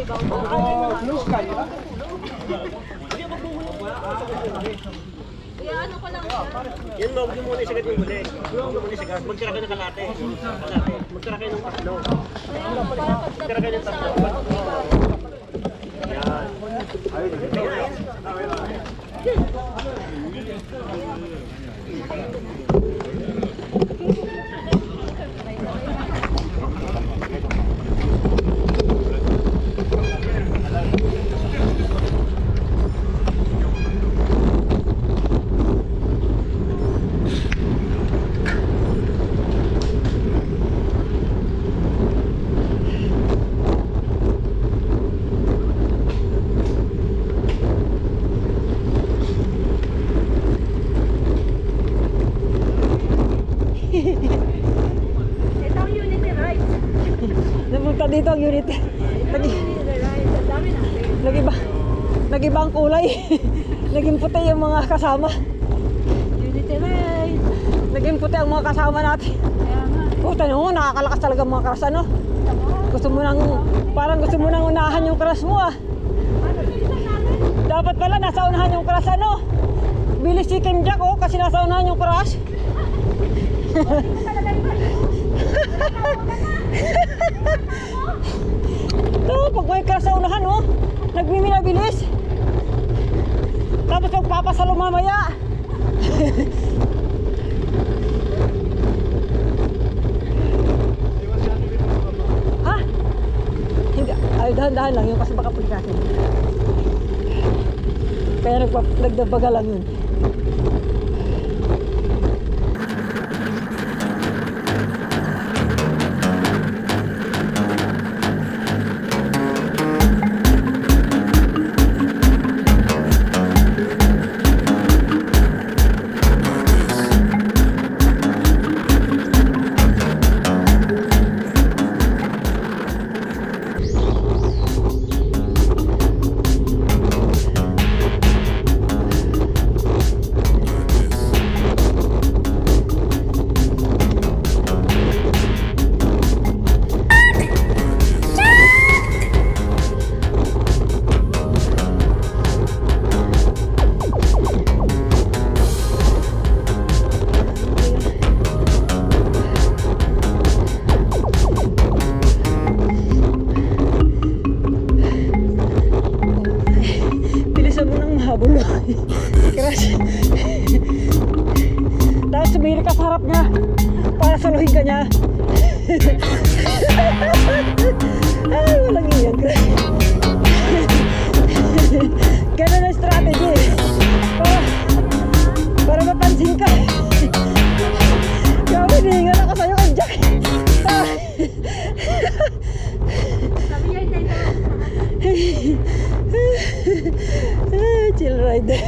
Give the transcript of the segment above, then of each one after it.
Blue sky. Ano ko lang Yan mo, huwag mo muna isagat yung muli. Huwag mo muna isagat. Magtira kayo ng kalate. Magtira kayo ng tatlo. Magtira kayo ng tatlo. Yan. Ito ang Unity Ride. Napunta dito ang unit. Nag-ibang kulay. Naging puti yung mga kasama. Unity Ride. Naging puti ang mga kasama natin. Kaya nga. Puta mo, nakakalakas talaga mga crush ano. Parang gusto mo nang unahan yung crush mo ah. Dapat pala nasa unahan yung crush ano. Bilis si Kim Jack oh, kasi nasa unahan yung crush. Ito, pag may crush sa unahan oh, nagmiminabilis. Tapos magpapasalo mamaya. Ha? Hindi, ay dahan-dahan lang yun kasi baka pagkasin. Kaya nagdabaga lang yun. Crush. Tapos sumili ka sa harap niya para saluhin ka niya. Ay, walang iyan, crush. Ganun ang strategy para mapansin ka. Kaya hinihingal ako sa'yo kay Jack. Sabi niya, chill ride.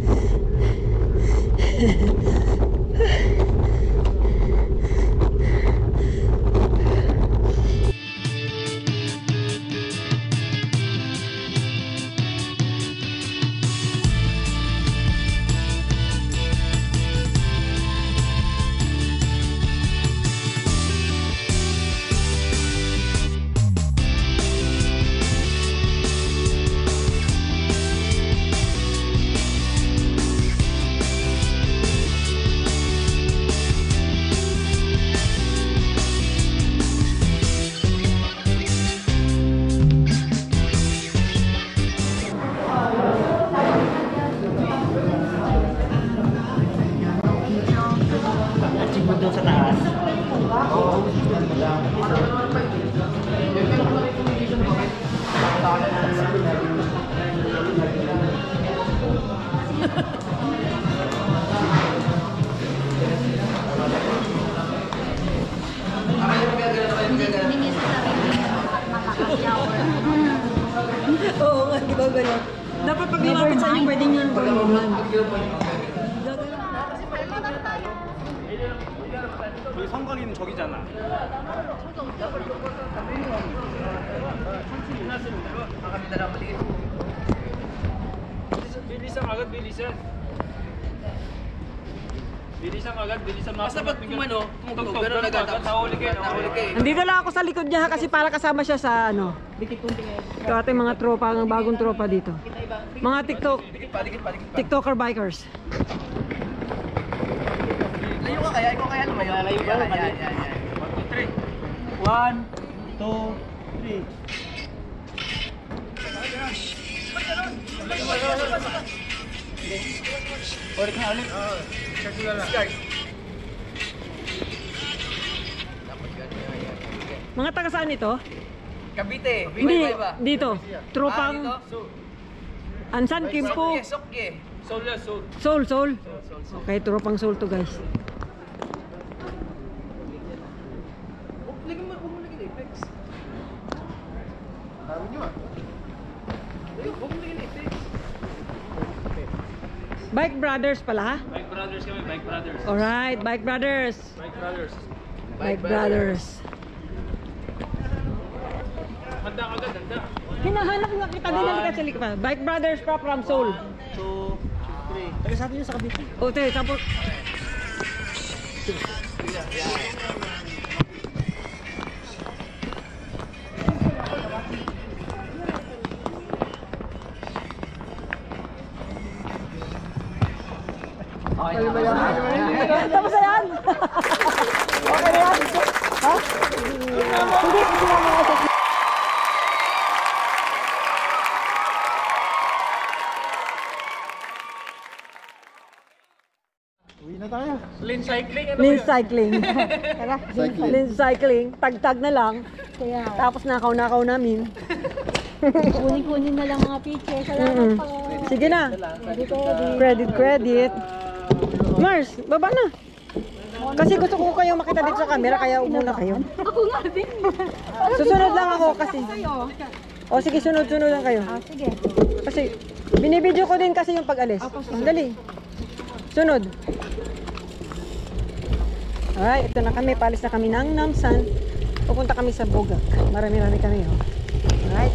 Doon sa taas. Oo nga, di ba ganyan? Dapat pag lumapit sa inyo, pwede nyo yung pagmamahan. 저기 성곽이는 저기잖아. Bilisan agad, bilisan. Bilisan agad, bilisan. Basta pag kumano, tumugtog, gano'n agad. Nahuli kayo, nahuli kayo. Nandito lang ako sa likod niya kasi para kasama siya sa ano. Dikit kunti ngayon. Ito ating mga tropa, ang bagong tropa dito. Mga TikToker bikers. Layo ka kaya? Ikaw kaya lumayo? Layo ka? Yan. 1, 2, 3. Ulit na ulit. Start. Mga taga saan ito? Cavite. Hindi, dito. Tropang Ansan, Kimpo. Sokye. Soul ya, soul. Soul. Okay, tropang Soul to guys. Huwag mo lagyan Apex. Huwag mo lagyan Apex. Bike Brothers pala ha? Bike brothers kami, bike brothers. Alright, Bike Brothers. Bike brothers. Bike Brothers. Handa ka agad, handa. Hinahanap nga kita din natin kasi pa. Bike Brothers pa from Seoul. 2, 3. Taga sa atin yun sa Cavite. Okay, tapos tapos na yan. Okay na yan. Ha? Hindi naman ako. Uwi na tayo. Lane cycling, ano Lane cycling. Lane cycling. Tag-tag na lang. Kaya, Tapos nakaw-nakaw namin. kunin-kunin na lang mga picture. Salamat po. Sige na. Credit. Mars, baba na. Kasi gusto ko kayo makita dito sa camera, kaya umuna kayo. Ako nga din. Susunod lang ako kasi. O sige, sunod-sunod lang kayo. Sige. Kasi binibideo ko din kasi yung pag-alis. Dali. Sunod. Alright, ito na kami. Paalis na kami ng Namsan. Pupunta kami sa Bogak. Marami-rami kami. Oh. Alright.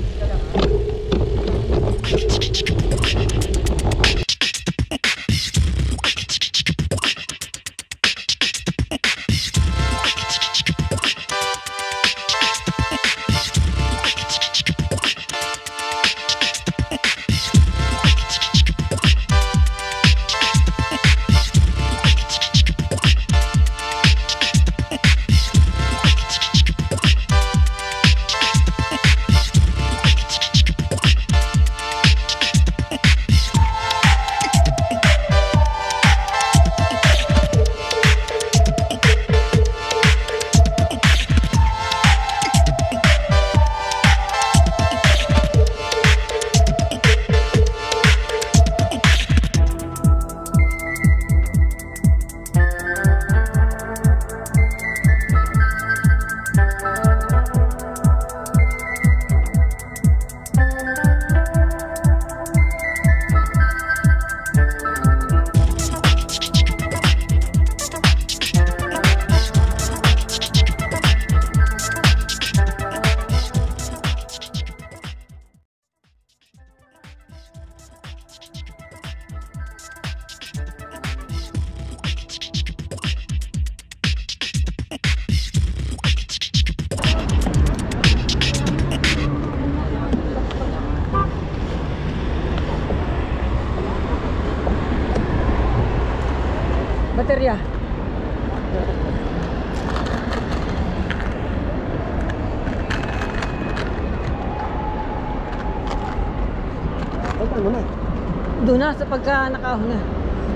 Baterya. Pagpal mo na. Doon na sa pagka nakahon na.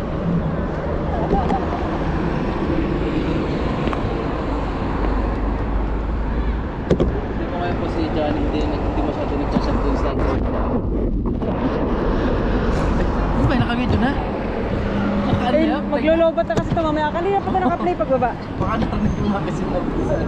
Hindi mo kaya po si Johnny, hindi masyado nagchat dun sa Ano ba, naka-video na? Eh, maglolobat na kasi ito mamaya. Kanina pa ito naka-play pagbaba. Baka narinig yung mga kasi nandito sa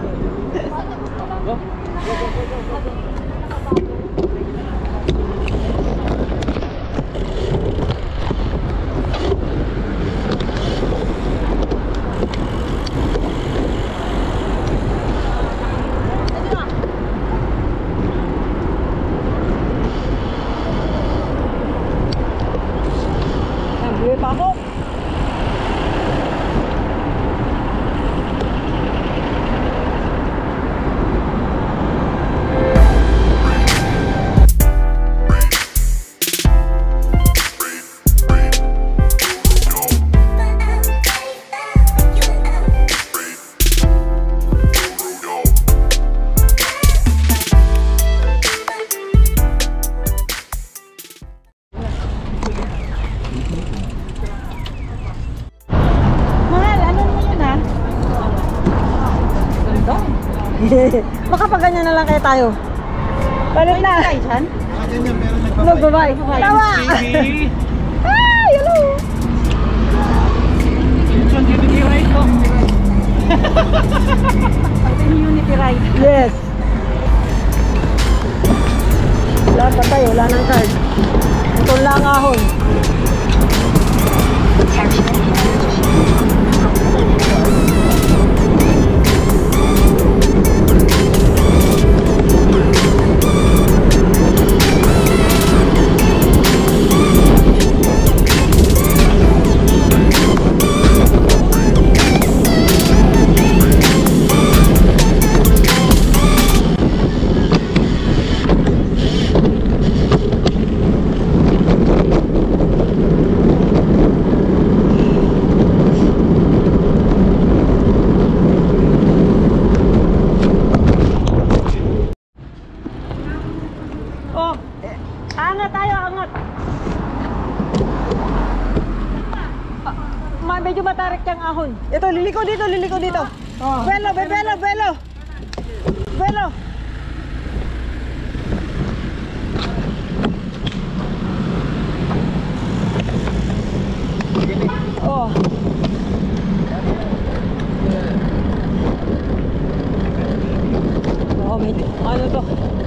Buhay pa ako. Makapaganyan na lang kayo tayo. Balik na. Magbabay. Tawa! Ay, hello! Ito yung Unity Ride. Yes. Wala pa tayo, wala nang card. Ito lang ahon. Oh, angat tayo, angat. Medyo matarik yung ahon. Ito, liliko dito, liliko dito. Velo, velo, velo. Velo. Oh. Oh, medyo, ano to?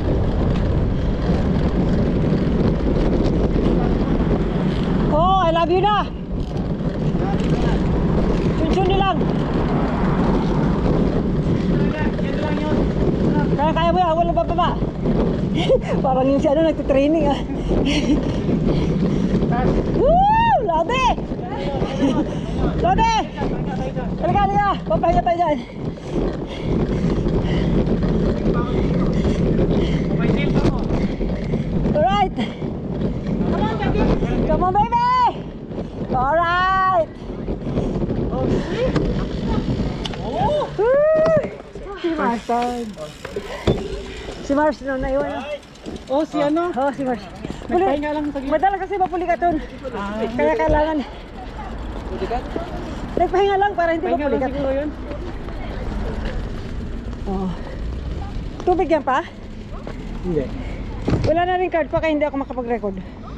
Oh, I love you na. Chun-chun lang. Kaya mo yan, walang bababa. Parang yung si ano, nagtitraining ah. Woo! Lode! Lode! Halika, halika. Papahinga tayo dyan. Alright. Come on, baby! Alright! Oh! Si Mars. Si Mars na naiwan. Oh, si ano? Oh, si Mars. Nagpahinga lang sa gilid. Madala kasi mapuligaton. Kaya kailangan. Pulikat? Nagpahinga lang para hindi Pahinga lang mapuligat. siguro yun. Oh. Tubig yan pa? Hindi. Wala na rin card pa kaya hindi ako makapag-record.